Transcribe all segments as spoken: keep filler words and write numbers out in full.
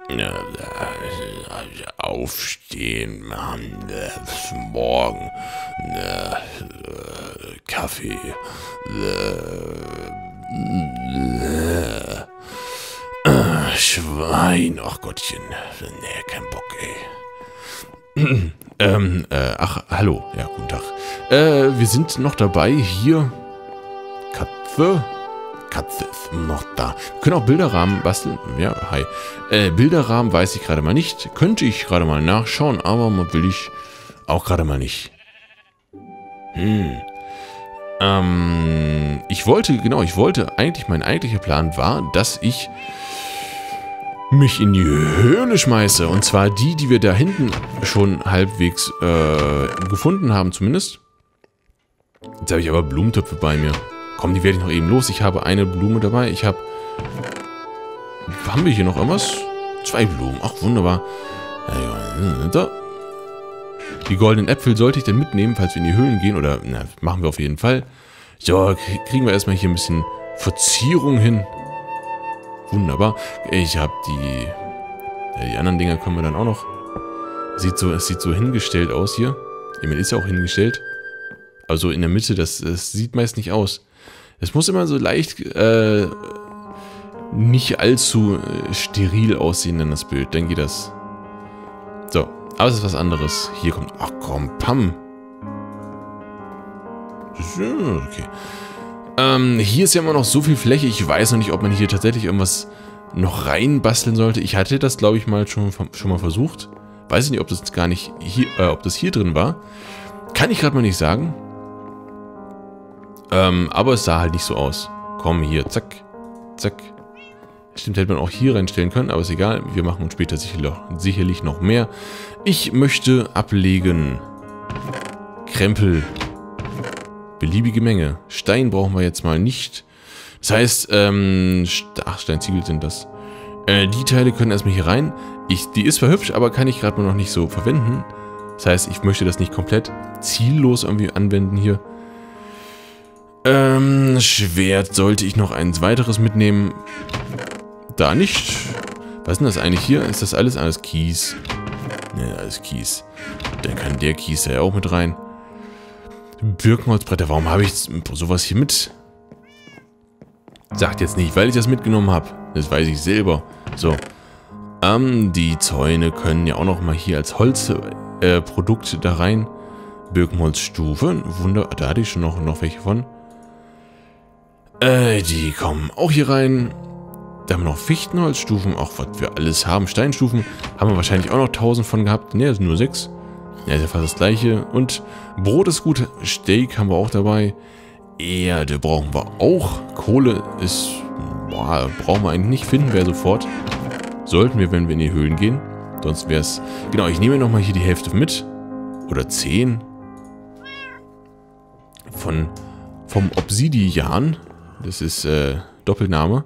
Aufstehen, Mann. Morgen. Kaffee. Schwein. Ach Gottchen. Nee, kein Bock, ey. ähm, äh, ach, hallo. Ja, guten Tag. Äh, wir sind noch dabei. Hier. Katze. Katze ist noch da. Wir können auch Bilderrahmen basteln. Ja, hi. Äh, Bilderrahmen weiß ich gerade mal nicht. Könnte ich gerade mal nachschauen, aber will ich auch gerade mal nicht. Hm. Ähm, ich wollte, genau, ich wollte, eigentlich, mein eigentlicher Plan war, dass ich mich in die Höhle schmeiße. Und zwar die, die wir da hinten schon halbwegs äh, gefunden haben, zumindest. Jetzt habe ich aber Blumentöpfe bei mir. Komm, die werde ich noch eben los. Ich habe eine Blume dabei. Ich habe... Haben wir hier noch irgendwas? Zwei Blumen. Ach, wunderbar. Da. Die goldenen Äpfel sollte ich denn mitnehmen, falls wir in die Höhlen gehen. Oder, na, machen wir auf jeden Fall. So, kriegen wir erstmal hier ein bisschen Verzierung hin. Wunderbar. Ich habe die... Ja, die anderen Dinger können wir dann auch noch... Sieht so, es sieht so hingestellt aus hier. Emil ist ja auch hingestellt. Also in der Mitte, das, das sieht meist nicht aus. Es muss immer so leicht, äh, nicht allzu äh, steril aussehen, dann das Bild. Dann geht das. So, aber es ist was anderes. Hier kommt, ach komm, Pam. Okay. Ähm, hier ist ja immer noch so viel Fläche. Ich weiß noch nicht, ob man hier tatsächlich irgendwas noch reinbasteln sollte. Ich hatte das, glaube ich, mal schon, schon mal versucht. Weiß ich nicht, ob das gar nicht hier, äh, ob das hier drin war. Kann ich gerade mal nicht sagen. Ähm, aber es sah halt nicht so aus. Komm, hier, zack, zack. Stimmt, hätte man auch hier reinstellen können, aber ist egal. Wir machen uns später sicherlich, sicherlich noch mehr. Ich möchte ablegen. Krempel. Beliebige Menge. Stein brauchen wir jetzt mal nicht. Das heißt, ähm, ach, Steinziegel sind das. Äh, die Teile können erstmal hier rein. Ich, die ist zwar hübsch, aber kann ich gerade mal noch nicht so verwenden. Das heißt, ich möchte das nicht komplett ziellos irgendwie anwenden hier. Ähm, Schwert sollte ich noch eins weiteres mitnehmen. Da nicht. Was ist denn das eigentlich hier? Ist das alles alles Kies? Ne, alles Kies. Dann kann der Kies ja auch mit rein. Birkenholzbretter, warum habe ich sowas hier mit? Sagt jetzt nicht, weil ich das mitgenommen habe. Das weiß ich selber. So. Ähm, die Zäune können ja auch noch mal hier als Holzprodukt äh, da rein. Birkenholzstufe. Wunder, da hatte ich schon noch, noch welche von. Äh, die kommen auch hier rein. Da haben wir noch Fichtenholzstufen. Auch was wir alles haben. Steinstufen haben wir wahrscheinlich auch noch tausend von gehabt. Ne, das sind nur sechs. Ja, ist ja fast das gleiche. Und Brot ist gut. Steak haben wir auch dabei. Erde brauchen wir auch. Kohle ist... Boah, brauchen wir eigentlich nicht. Finden wir sofort. Sollten wir, wenn wir in die Höhlen gehen. Sonst wäre es... Genau, ich nehme nochmal hier die Hälfte mit. Oder zehn. Von... Vom Obsidian. Das ist äh, Doppelname.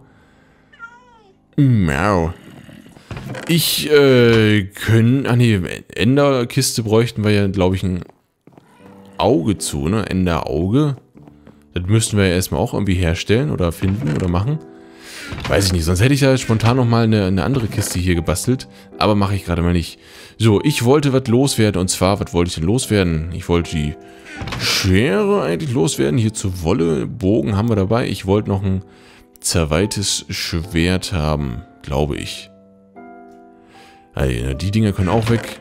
Miau. Ich äh, können... Ah ne, Enderkiste bräuchten wir ja, glaube ich, ein Auge zu, ne? Enderauge. Das müssten wir ja erstmal auch irgendwie herstellen oder finden oder machen. Weiß ich nicht, sonst hätte ich ja spontan nochmal eine, eine andere Kiste hier gebastelt. Aber mache ich gerade mal nicht. So, ich wollte was loswerden. Und zwar, was wollte ich denn loswerden? Ich wollte die Schere eigentlich loswerden. Hier zur Wolle. Bogen haben wir dabei. Ich wollte noch ein zerweihtes Schwert haben. Glaube ich. Also, die Dinger können auch weg.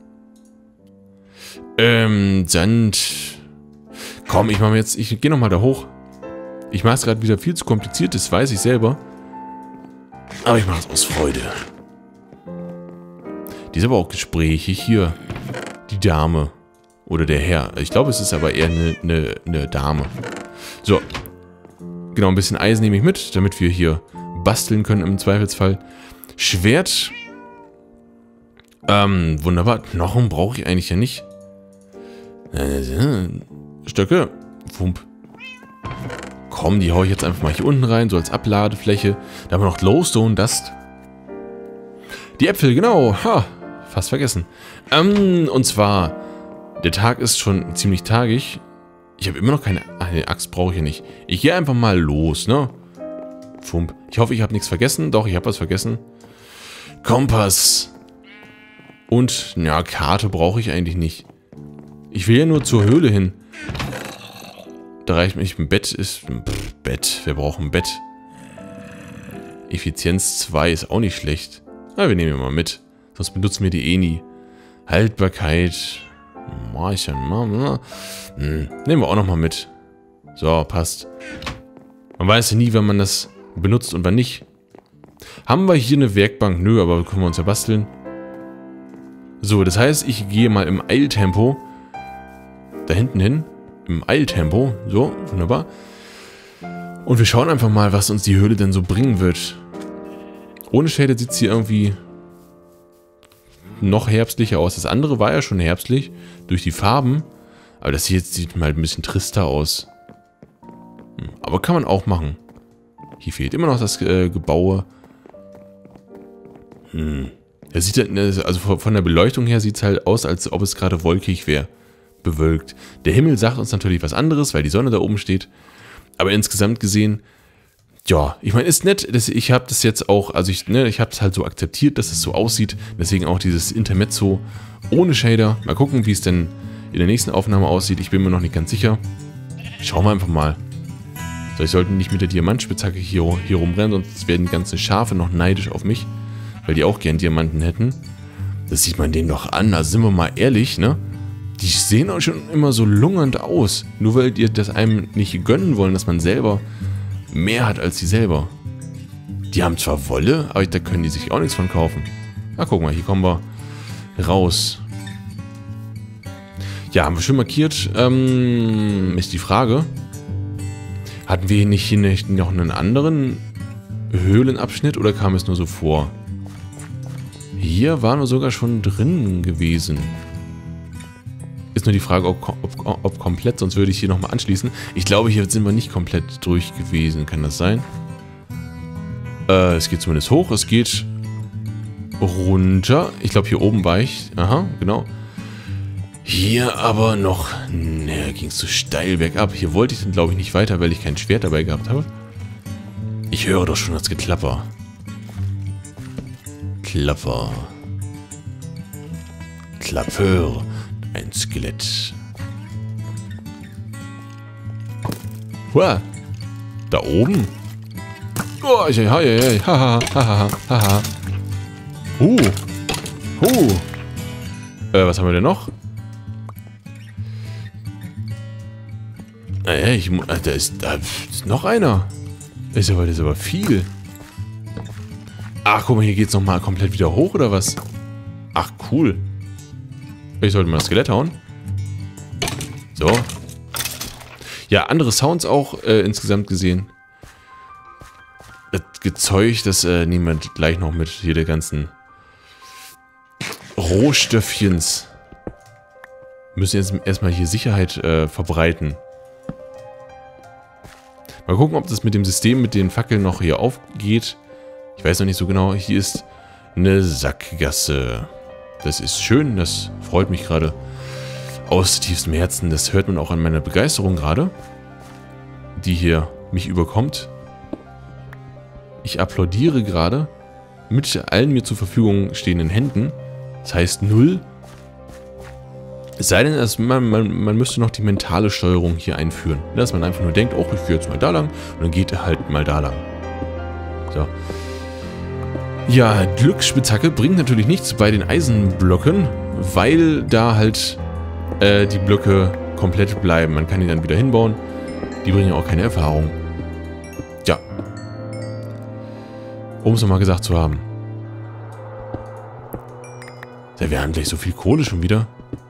Ähm, Sand. Komm, ich mache jetzt... Ich gehe nochmal da hoch. Ich mache es gerade wieder viel zu kompliziert. Das weiß ich selber. Aber ich mache es aus Freude. Die ist aber auch gesprächig. Hier. Die Dame. Oder der Herr. Ich glaube, es ist aber eher eine, eine, eine Dame. So. Genau, ein bisschen Eisen nehme ich mit, damit wir hier basteln können im Zweifelsfall. Schwert. Ähm, wunderbar. Knochen brauche ich eigentlich ja nicht. Stöcke. Wump. Komm, die haue ich jetzt einfach mal hier unten rein, so als Abladefläche. Da haben wir noch Glowstone Dust. Die Äpfel, genau. Ha, fast vergessen. Ähm, und zwar, der Tag ist schon ziemlich tagig. Ich habe immer noch keine... Ach, eine Axt brauche ich ja nicht. Ich gehe einfach mal los, ne? Fump. Ich hoffe, ich habe nichts vergessen. Doch, ich habe was vergessen. Kompass. Und, ja, Karte brauche ich eigentlich nicht. Ich will ja nur zur Höhle hin. Da reicht mir nicht. Ein Bett ist... Pff, Bett. Wir brauchen ein Bett. Effizienz zwei ist auch nicht schlecht. Na, wir nehmen ihn mal mit. Sonst benutzen wir die eh nie. Haltbarkeit. Mach ich ja mal. Hm, nehmen wir auch nochmal mit. So, passt. Man weiß ja nie, wann man das benutzt und wann nicht. Haben wir hier eine Werkbank? Nö, aber können wir uns ja basteln. So, das heißt, ich gehe mal im Eiltempo da hinten hin. Im Eiltempo. So, wunderbar. Und wir schauen einfach mal, was uns die Höhle denn so bringen wird. Ohne Shader sieht es hier irgendwie noch herbstlicher aus. Das andere war ja schon herbstlich durch die Farben. Aber das hier jetzt sieht mal ein bisschen trister aus. Hm, aber kann man auch machen. Hier fehlt immer noch das äh, Gebaue. Hm. Das sieht also von der Beleuchtung her sieht es halt aus, als ob es gerade wolkig wäre. Bewölkt. Der Himmel sagt uns natürlich was anderes, weil die Sonne da oben steht. Aber insgesamt gesehen, ja, ich meine, ist nett. Das, ich habe das jetzt auch, also ich, ne, ich habe es halt so akzeptiert, dass es so aussieht. Deswegen auch dieses Intermezzo ohne Shader. Mal gucken, wie es denn in der nächsten Aufnahme aussieht. Ich bin mir noch nicht ganz sicher. Schauen wir einfach mal. So, ich sollte nicht mit der Diamantspitzhacke hier, hier rumrennen, sonst werden die ganzen Schafe noch neidisch auf mich. Weil die auch gern Diamanten hätten. Das sieht man denen doch an. Also sind wir mal ehrlich, ne? Die sehen auch schon immer so lungernd aus. Nur weil die das einem nicht gönnen wollen, dass man selber mehr hat als sie selber. Die haben zwar Wolle, aber da können die sich auch nichts von kaufen. Na, guck mal, hier kommen wir raus. Ja, haben wir schön markiert. Ähm, ist die Frage. Hatten wir nicht hier nicht noch einen anderen Höhlenabschnitt oder kam es nur so vor? Hier waren wir sogar schon drin gewesen. Ist nur die Frage, ob, ob, ob komplett, sonst würde ich hier nochmal anschließen. Ich glaube, hier sind wir nicht komplett durch gewesen. Kann das sein? Äh, es geht zumindest hoch. Es geht runter. Ich glaube, hier oben war ich. Aha, genau. Hier aber noch... Ne, ging es so steil bergab. Hier wollte ich dann, glaube ich, nicht weiter, weil ich kein Schwert dabei gehabt habe. Ich höre doch schon das Geklapper. Klapper. Klappeur. Ein Skelett. Hua. Da oben. Oh, ja, ja, ja, ja. Haha, haha, haha. Huh. Huh. Äh, was haben wir denn noch? Naja, ich muss. Da ist, da ist noch einer. Das ist aber, das ist aber viel. Ach, guck mal, hier geht es nochmal komplett wieder hoch, oder was? Ach, cool. Ich sollte mal das Skelett hauen. So. Ja, andere Sounds auch äh, insgesamt gesehen. Das Gezeug, das äh, nehmen wir gleich noch mit. Hier der ganzen Rohstöffchens. Müssen jetzt erstmal hier Sicherheit äh, verbreiten. Mal gucken, ob das mit dem System, mit den Fackeln noch hier aufgeht. Ich weiß noch nicht so genau. Hier ist eine Sackgasse. Das ist schön. Das freut mich gerade aus tiefstem Herzen. Das hört man auch an meiner Begeisterung gerade, die hier mich überkommt. Ich applaudiere gerade mit allen mir zur Verfügung stehenden Händen. Das heißt null. Es sei denn, dass man, man, man müsste noch die mentale Steuerung hier einführen. Dass man einfach nur denkt, oh, ich gehe jetzt mal da lang. Und dann geht er halt mal da lang. So. Ja, Glücksspitzhacke bringt natürlich nichts bei den Eisenblöcken, weil da halt äh, die Blöcke komplett bleiben. Man kann die dann wieder hinbauen. Die bringen ja auch keine Erfahrung. Ja. Um es nochmal gesagt zu haben. Ja, wir haben gleich so viel Kohle schon wieder.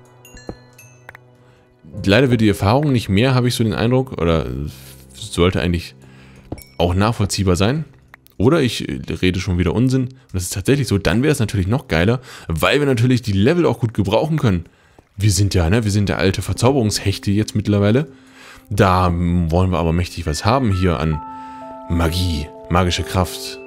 Leider wird die Erfahrung nicht mehr, habe ich so den Eindruck. Oder sollte eigentlich auch nachvollziehbar sein. Oder ich rede schon wieder Unsinn. Und das ist tatsächlich so. Dann wäre es natürlich noch geiler, weil wir natürlich die Level auch gut gebrauchen können. Wir sind ja, ne? Wir sind der alte Verzauberungshechte jetzt mittlerweile. Da wollen wir aber mächtig was haben hier an Magie, magische Kraft.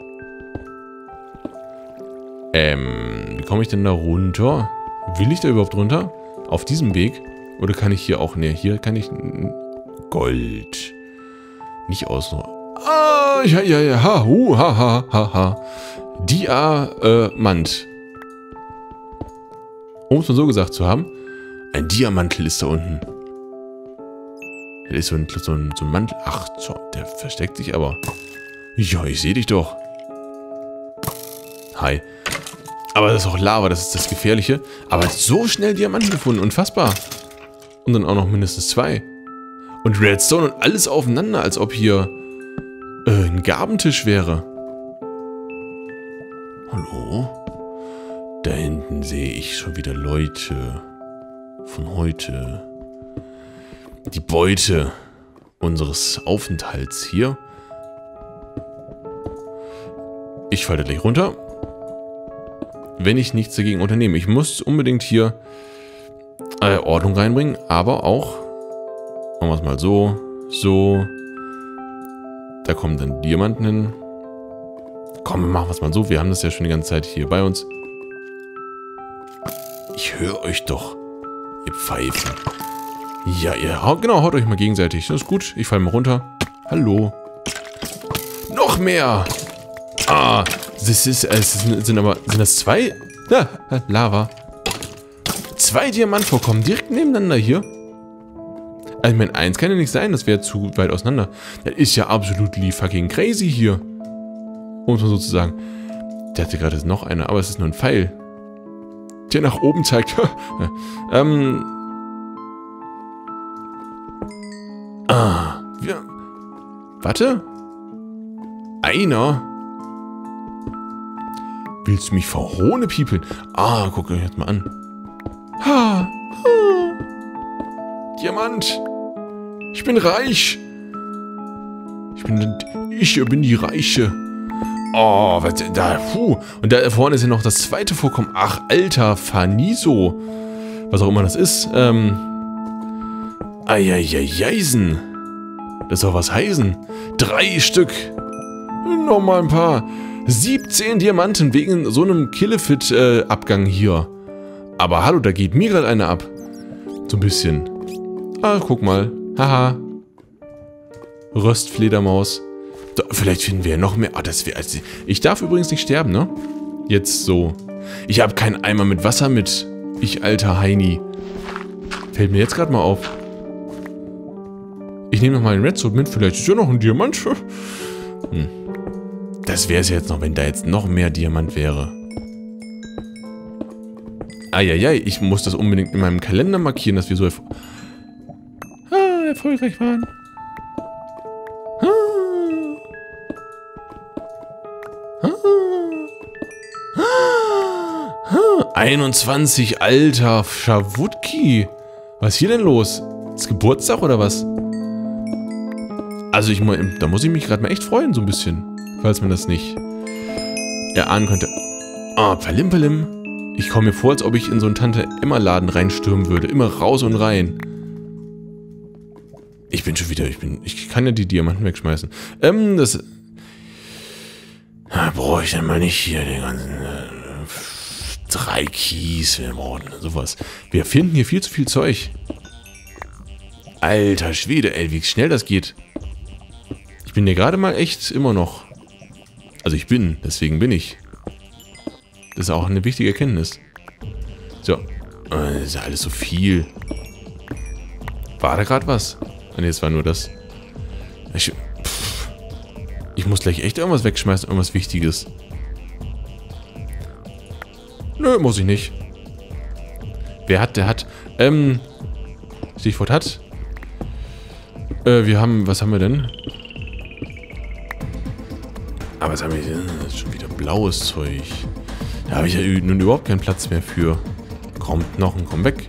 Ähm, wie komme ich denn da runter? Will ich da überhaupt runter? Auf diesem Weg? Oder kann ich hier auch, ne, hier kann ich Gold. Nicht außen. Ah, ja, ja, ja, ha, hu, ha, ha, ha, ha. Diamant. Um es mal so gesagt zu haben. Ein Diamantel ist da unten. Da ist so ein, so ein, so ein Mantel. Ach, so, der versteckt sich aber. Ja, ich sehe dich doch. Hi. Aber das ist auch Lava, das ist das Gefährliche. Aber so schnell Diamanten gefunden, unfassbar. Und dann auch noch mindestens zwei. Und Redstone und alles aufeinander, als ob hier äh, ein Gabentisch wäre. Hallo? Da hinten sehe ich schon wieder Leute von heute. Die Beute unseres Aufenthalts hier. Ich falle gleich runter. Wenn ich nichts dagegen unternehme. Ich muss unbedingt hier äh, Ordnung reinbringen, aber auch, machen wir es mal so, so. Da kommen dann Diamanten hin. Komm, machen wir es mal so. Wir haben das ja schon die ganze Zeit hier bei uns. Ich höre euch doch, ihr Pfeifen. Ja, ihr haut, genau, haut euch mal gegenseitig. Das ist gut. Ich falle mal runter. Hallo. Noch mehr. Ah, das ist, es sind, sind aber, sind das zwei? Ja, Lava. Zwei Diamantvorkommen direkt nebeneinander hier. Also, ich meine, eins kann ja nicht sein, das wäre zu weit auseinander. Das ist ja absolutely fucking crazy hier. Um es mal so zu sagen. Der hatte gerade noch eine, aber es ist nur ein Pfeil. Der nach oben zeigt. ähm. Ah. Wir. Warte. Einer. Willst du mich verhohne piepeln? Ah, guck euch jetzt mal an. Ha. ha. Diamant. Ich bin reich. Ich bin, ich bin die Reiche. Oh, was da, puh. Und da vorne ist ja noch das zweite Vorkommen. Ach, alter Faniso. Was auch immer das ist. Ähm. Eieieiesen. Das soll was heißen. Drei Stück. Nochmal ein paar. siebzehn Diamanten wegen so einem Killefit-Abgang äh, hier. Aber hallo, da geht mir gerade eine ab. So ein bisschen. Ah, guck mal. Haha. Röstfledermaus. Da, vielleicht finden wir ja noch mehr. Ah, das wäre. Also, ich darf übrigens nicht sterben, ne? Jetzt so. Ich habe keinen Eimer mit Wasser mit. Ich alter Heini. Fällt mir jetzt gerade mal auf. Ich nehme noch mal einen Redstone mit. Vielleicht ist ja noch ein Diamant. Hm. Das wäre es jetzt noch, wenn da jetzt noch mehr Diamant wäre. Eieiei, ich muss das unbedingt in meinem Kalender markieren, dass wir so erf ah, erfolgreich waren. einundzwanzig, alter Schawutki. Was ist hier denn los? Ist Geburtstag oder was? Also ich da muss ich mich gerade mal echt freuen, so ein bisschen. Falls man das nicht erahnen könnte. Ah, Palim Palim. Ich komme mir vor, als ob ich in so einen Tante-Emma-Laden reinstürmen würde. Immer raus und rein. Ich bin schon wieder, ich bin, ich kann ja die Diamanten wegschmeißen. Ähm, das... Brauche ich denn mal nicht hier den ganzen... Äh, drei Keys, wir brauchen sowas. Wir finden hier viel zu viel Zeug. Alter Schwede, ey, wie schnell das geht. Ich bin hier gerade mal echt immer noch... Also ich bin, deswegen bin ich. Das ist auch eine wichtige Erkenntnis. So. Das ist ja alles so viel. War da gerade was? Ne, es war nur das. Ich, ich muss gleich echt irgendwas wegschmeißen, irgendwas Wichtiges. Nö, muss ich nicht. Wer hat, der hat. Ähm, Stichwort hat. Äh, wir haben, was haben wir denn? Aber was haben wir denn? Das ist schon wieder blaues Zeug. Da habe ich ja nun überhaupt keinen Platz mehr für. Kommt Knochen, komm weg.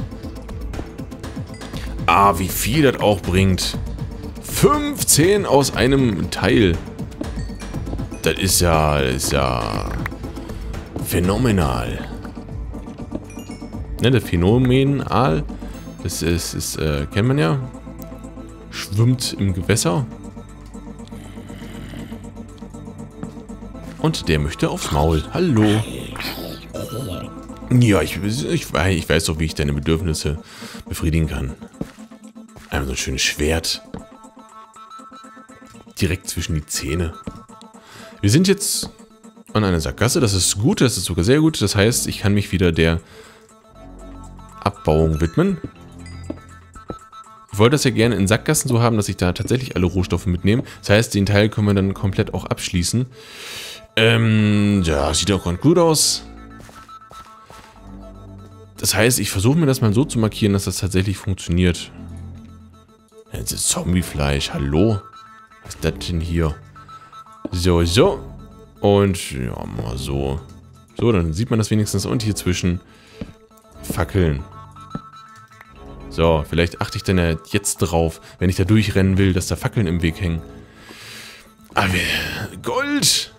Ah, wie viel das auch bringt. fünfzehn aus einem Teil. Das ist ja, das ist ja phänomenal. Ne, der Phänomenal, das ist, ist äh, kennt man ja. Schwimmt im Gewässer. Und der möchte aufs Maul. Hallo. Ja, ich, ich, ich weiß doch, wie ich deine Bedürfnisse befriedigen kann. Einmal so ein schönes Schwert. Direkt zwischen die Zähne. Wir sind jetzt an eine Sackgasse. Das ist gut, das ist sogar sehr gut. Das heißt, ich kann mich wieder der Abbauung widmen. Ich wollte das ja gerne in Sackgassen so haben, dass ich da tatsächlich alle Rohstoffe mitnehme. Das heißt, den Teil können wir dann komplett auch abschließen. Ähm, ja, sieht auch ganz gut aus. Das heißt, ich versuche mir das mal so zu markieren, dass das tatsächlich funktioniert. Jetzt ist Zombiefleisch, hallo? Was ist das denn hier? So, so. Und, ja, mal so. So, dann sieht man das wenigstens. Und hier zwischen Fackeln. So, vielleicht achte ich dann ja jetzt drauf, wenn ich da durchrennen will, dass da Fackeln im Weg hängen. Aber Gold!